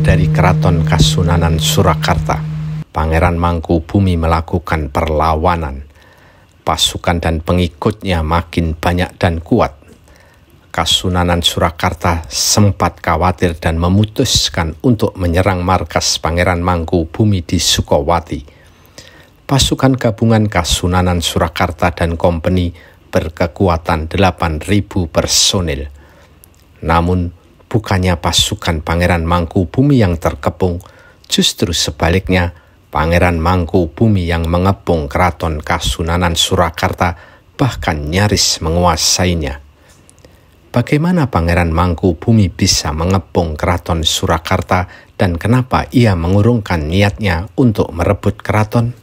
dari Keraton Kasunanan Surakarta, Pangeran Mangkubumi melakukan perlawanan. Pasukan dan pengikutnya makin banyak dan kuat. Kasunanan Surakarta sempat khawatir dan memutuskan untuk menyerang markas Pangeran Mangkubumi di Sukowati. Pasukan gabungan Kasunanan Surakarta dan Kompeni berkekuatan 8.000 personil. Namun, bukannya pasukan Pangeran Mangkubumi yang terkepung, justru sebaliknya, Pangeran Mangkubumi yang mengepung Keraton Kasunanan Surakarta bahkan nyaris menguasainya. Bagaimana Pangeran Mangkubumi bisa mengepung Keraton Surakarta dan kenapa ia mengurungkan niatnya untuk merebut keraton?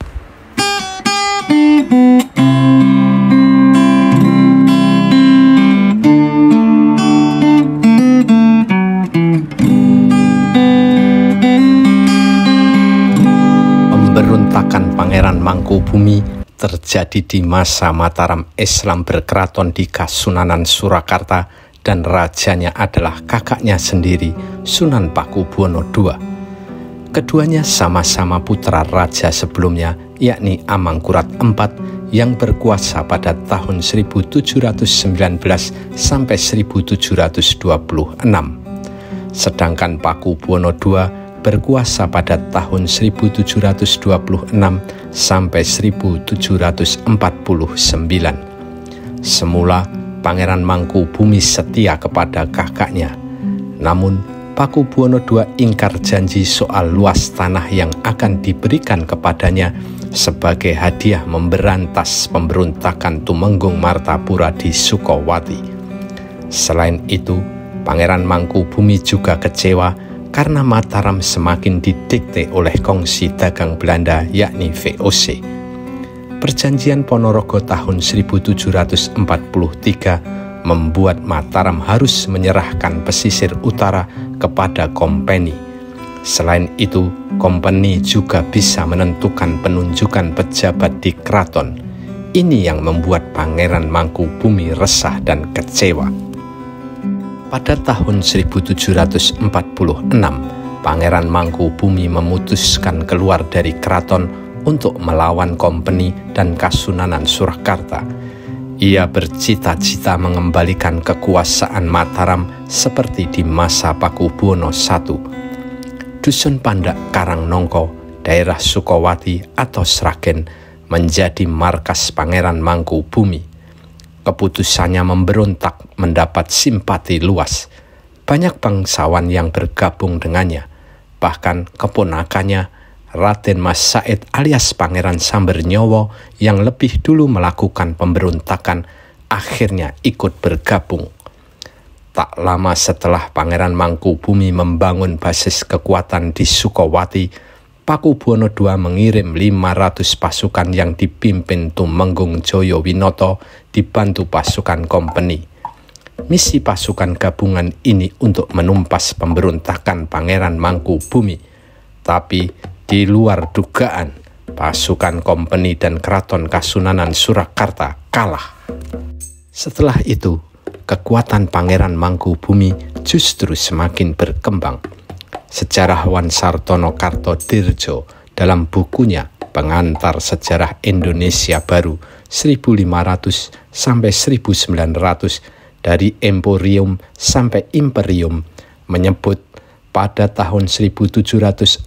Pemberontakan Pangeran Mangkubumi terjadi di masa Mataram Islam berkeraton di Kasunanan Surakarta dan rajanya adalah kakaknya sendiri, Sunan Pakubuwono II. Keduanya sama-sama putra raja sebelumnya, yakni Amangkurat IV yang berkuasa pada tahun 1719 sampai 1726. Sedangkan Pakubuwono II berkuasa pada tahun 1726 sampai 1749. Semula Pangeran Mangkubumi setia kepada kakaknya. Namun Pakubuwono II ingkar janji soal luas tanah yang akan diberikan kepadanya sebagai hadiah memberantas pemberontakan Tumenggung Martapura di Sukowati. Selain itu, Pangeran Mangkubumi juga kecewa karena Mataram semakin didikte oleh kongsi dagang Belanda yakni VOC. Perjanjian Ponorogo tahun 1743 membuat Mataram harus menyerahkan pesisir utara kepada Kompeni. Selain itu, Kompeni juga bisa menentukan penunjukan pejabat di keraton. Ini yang membuat Pangeran Mangkubumi resah dan kecewa. Pada tahun 1746, Pangeran Mangkubumi memutuskan keluar dari keraton untuk melawan Kompeni dan Kasunanan Surakarta. Ia bercita-cita mengembalikan kekuasaan Mataram seperti di masa Pakubuwono I. Dusun Pandak Karangnongko, daerah Sukowati atau Sragen, menjadi markas Pangeran Mangkubumi. Keputusannya memberontak mendapat simpati luas. Banyak bangsawan yang bergabung dengannya. Bahkan keponakannya, Raden Mas Said alias Pangeran Sambernyowo yang lebih dulu melakukan pemberontakan, akhirnya ikut bergabung. Tak lama setelah Pangeran Mangkubumi membangun basis kekuatan di Sukowati, Pakubuwono II mengirim 500 pasukan yang dipimpin Tumenggung Jayawinoto dibantu pasukan Kompeni. Misi pasukan gabungan ini untuk menumpas pemberontakan Pangeran Mangkubumi. Tapi di luar dugaan, pasukan Kompeni dan Keraton Kasunanan Surakarta kalah. Setelah itu, kekuatan Pangeran Mangkubumi justru semakin berkembang. Sejarawan Sartono Kartodirjo dalam bukunya Pengantar Sejarah Indonesia Baru 1500 sampai 1900 dari Emporium sampai Imperium menyebut pada tahun 1747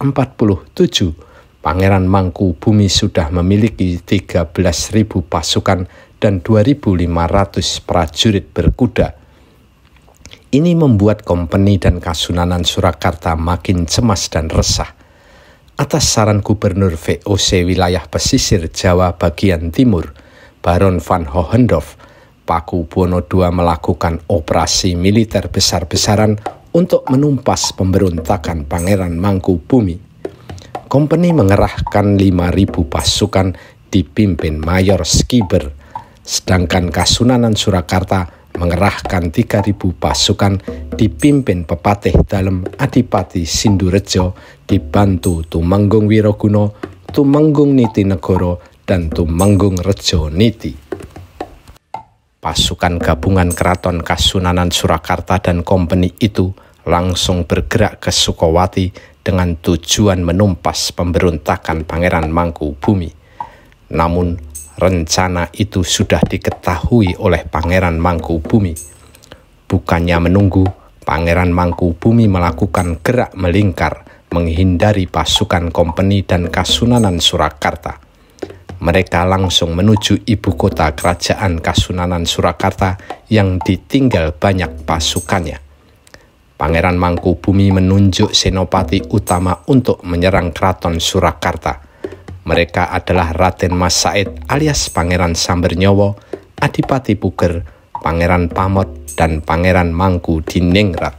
Pangeran Mangkubumi sudah memiliki 13.000 pasukan dan 2.500 prajurit berkuda. Ini membuat Kompeni dan Kasunanan Surakarta makin cemas dan resah. Atas saran Gubernur VOC wilayah pesisir Jawa bagian timur, Baron van Hohendorf, Pakubuwono II melakukan operasi militer besar-besaran untuk menumpas pemberontakan Pangeran Mangkubumi. Kompeni mengerahkan 5.000 pasukan dipimpin Mayor Skiber, sedangkan Kasunanan Surakarta mengerahkan 3.000 pasukan dipimpin Pepatih Dalem Adipati Sindurejo dibantu Tumenggung Wiroguna, Tumenggung Nitinegoro, dan Tumenggung Rejo Niti. Pasukan gabungan Keraton Kasunanan Surakarta dan Kompeni itu langsung bergerak ke Sukowati dengan tujuan menumpas pemberontakan Pangeran Mangkubumi. Namun, rencana itu sudah diketahui oleh Pangeran Mangkubumi. Bukannya menunggu, Pangeran Mangkubumi melakukan gerak melingkar menghindari pasukan Kompeni dan Kasunanan Surakarta. Mereka langsung menuju ibu kota kerajaan Kasunanan Surakarta yang ditinggal banyak pasukannya. Pangeran Mangkubumi menunjuk senopati utama untuk menyerang keraton Surakarta. Mereka adalah Raden Mas Said alias Pangeran Sambernyowo, Adipati Puger, Pangeran Pamot, dan Pangeran Mangkudiningrat.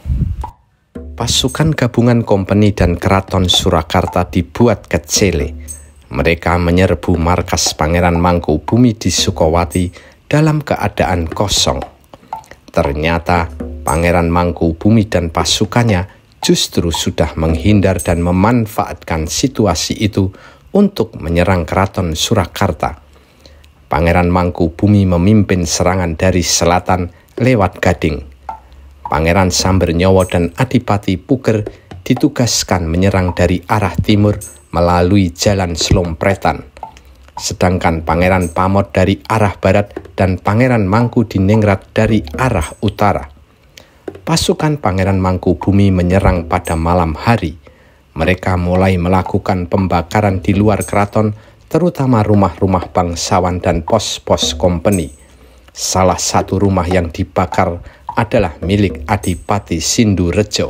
Pasukan gabungan Kompeni dan keraton Surakarta dibuat kecele. Mereka menyerbu markas Pangeran Mangkubumi di Sukowati dalam keadaan kosong. Ternyata Pangeran Mangkubumi dan pasukannya justru sudah menghindar dan memanfaatkan situasi itu untuk menyerang keraton Surakarta. Pangeran Mangkubumi memimpin serangan dari selatan lewat Gading. Pangeran Sambernyowo dan Adipati Puger ditugaskan menyerang dari arah timur melalui jalan Slompretan. Sedangkan Pangeran Pamot dari arah barat dan Pangeran Mangkudiningrat dari arah utara. Pasukan Pangeran Mangkubumi menyerang pada malam hari. Mereka mulai melakukan pembakaran di luar keraton, terutama rumah-rumah bangsawan dan pos-pos Kompeni. Salah satu rumah yang dibakar adalah milik Adipati Sindurejo.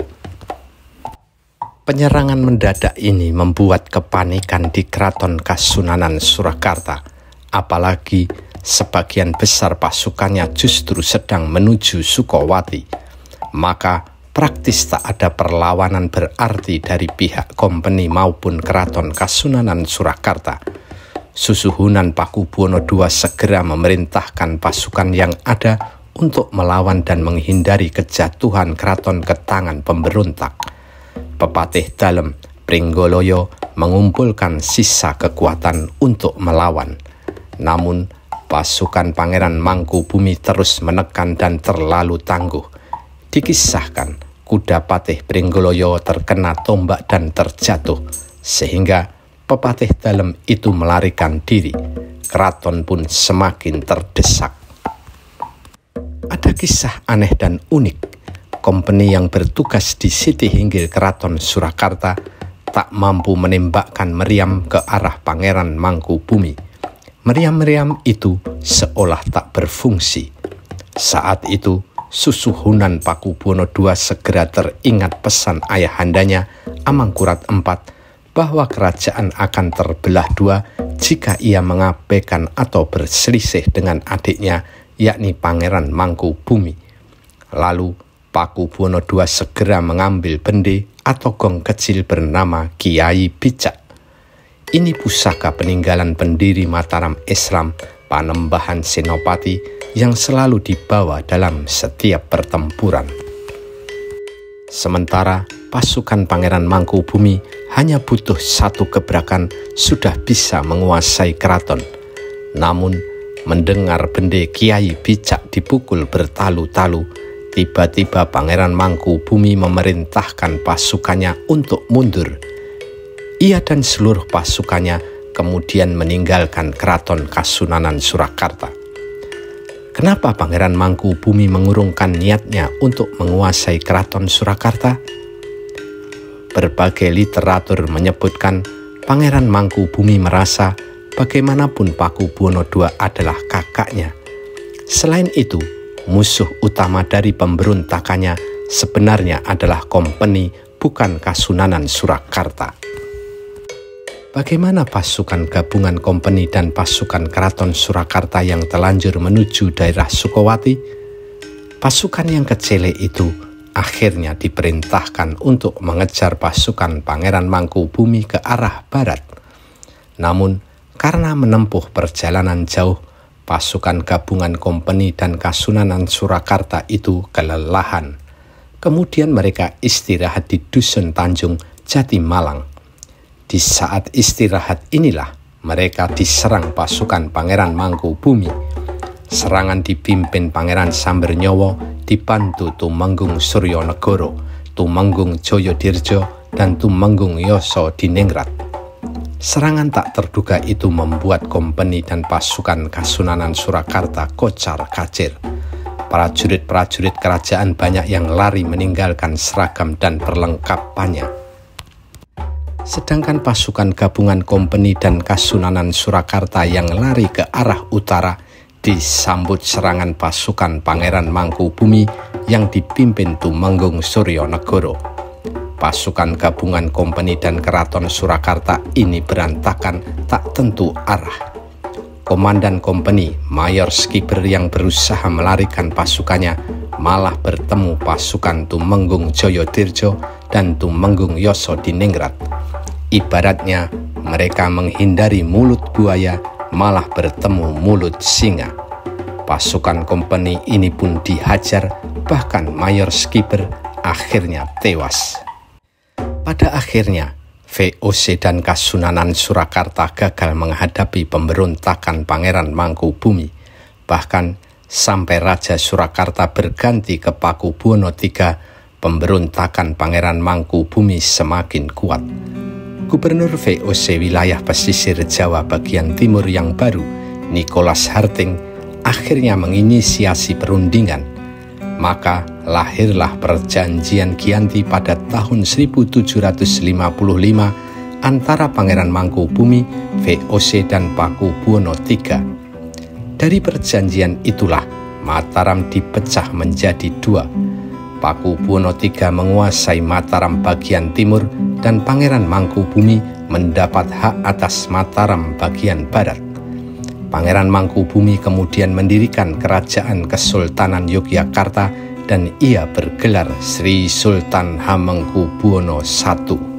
Penyerangan mendadak ini membuat kepanikan di keraton Kasunanan Surakarta, apalagi sebagian besar pasukannya justru sedang menuju Sukowati. Maka praktis tak ada perlawanan berarti dari pihak Kompeni maupun keraton Kasunanan Surakarta. Susuhunan Pakubuwono II segera memerintahkan pasukan yang ada untuk melawan dan menghindari kejatuhan keraton ke tangan pemberontak. Pepatih Dalem Pringgoloyo mengumpulkan sisa kekuatan untuk melawan. Namun, pasukan Pangeran Mangkubumi terus menekan dan terlalu tangguh. Dikisahkan, kuda Patih Pringgoloyo terkena tombak dan terjatuh, sehingga Pepatih Dalem itu melarikan diri. Keraton pun semakin terdesak. Ada kisah aneh dan unik. Kompeni yang bertugas di Siti Hinggil Keraton Surakarta tak mampu menembakkan meriam ke arah Pangeran Mangkubumi. Meriam-meriam itu seolah tak berfungsi. Saat itu, Susuhunan Pakubuwono II segera teringat pesan ayahandanya Amangkurat IV bahwa kerajaan akan terbelah dua jika ia mengabaikan atau berselisih dengan adiknya, yakni Pangeran Mangkubumi. Lalu Pakubuwono II segera mengambil bende atau gong kecil bernama Kiai Bicak. Ini pusaka peninggalan pendiri Mataram Islam Panembahan Senopati yang selalu dibawa dalam setiap pertempuran. Sementara pasukan Pangeran Mangkubumi hanya butuh satu gebrakan sudah bisa menguasai keraton. Namun, mendengar bende Kiai Bicak dipukul bertalu-talu, tiba-tiba Pangeran Mangkubumi memerintahkan pasukannya untuk mundur. Ia dan seluruh pasukannya kemudian meninggalkan keraton Kasunanan Surakarta. Kenapa Pangeran Mangkubumi mengurungkan niatnya untuk menguasai keraton Surakarta? Berbagai literatur menyebutkan Pangeran Mangkubumi merasa bagaimanapun Pakubuwono II adalah kakaknya. Selain itu, musuh utama dari pemberontakannya sebenarnya adalah Kompeni, bukan Kasunanan Surakarta. Bagaimana pasukan gabungan Kompeni dan pasukan keraton Surakarta yang telanjur menuju daerah Sukowati? Pasukan yang kecele itu akhirnya diperintahkan untuk mengejar pasukan Pangeran Mangkubumi ke arah barat. Namun, karena menempuh perjalanan jauh, pasukan gabungan Kompeni dan Kasunanan Surakarta itu kelelahan. Kemudian mereka istirahat di Dusun Tanjung, Jatimalang. Di saat istirahat inilah mereka diserang pasukan Pangeran Mangkubumi. Serangan dipimpin Pangeran Sambernyowo dibantu Tumenggung Suryonegoro Tumenggung Jayadirja dan Tumenggung Yasadiningrat. Serangan tak terduga itu membuat kompeni dan pasukan Kasunanan Surakarta kocar-kacir. Prajurit-prajurit kerajaan banyak yang lari meninggalkan seragam dan perlengkapannya. Sedangkan pasukan gabungan kompeni dan Kasunanan Surakarta yang lari ke arah utara disambut serangan pasukan Pangeran Mangkubumi yang dipimpin Tumenggung Suryonegoro. Pasukan gabungan kompeni dan keraton Surakarta ini berantakan tak tentu arah. Komandan kompeni, Mayor Skiber yang berusaha melarikan pasukannya, malah bertemu pasukan Tumenggung Jayadirja dan Tumenggung Yasadiningrat. Ibaratnya mereka menghindari mulut buaya, malah bertemu mulut singa. Pasukan kompeni ini pun dihajar, bahkan Mayor Skiber akhirnya tewas. Pada akhirnya, VOC dan Kasunanan Surakarta gagal menghadapi pemberontakan Pangeran Mangkubumi. Bahkan sampai Raja Surakarta berganti ke Pakubuwono III, pemberontakan Pangeran Mangkubumi semakin kuat. Gubernur VOC wilayah pesisir Jawa bagian timur yang baru, Nicholas Harting, akhirnya menginisiasi perundingan. Maka lahirlah Perjanjian Giyanti pada tahun 1755 antara Pangeran Mangkubumi, VOC dan Pakubuwono III. Dari perjanjian itulah Mataram dipecah menjadi dua. Pakubuwono III menguasai Mataram bagian timur dan Pangeran Mangkubumi mendapat hak atas Mataram bagian barat. Pangeran Mangkubumi kemudian mendirikan Kerajaan Kesultanan Yogyakarta dan ia bergelar Sri Sultan Hamengkubuwono I.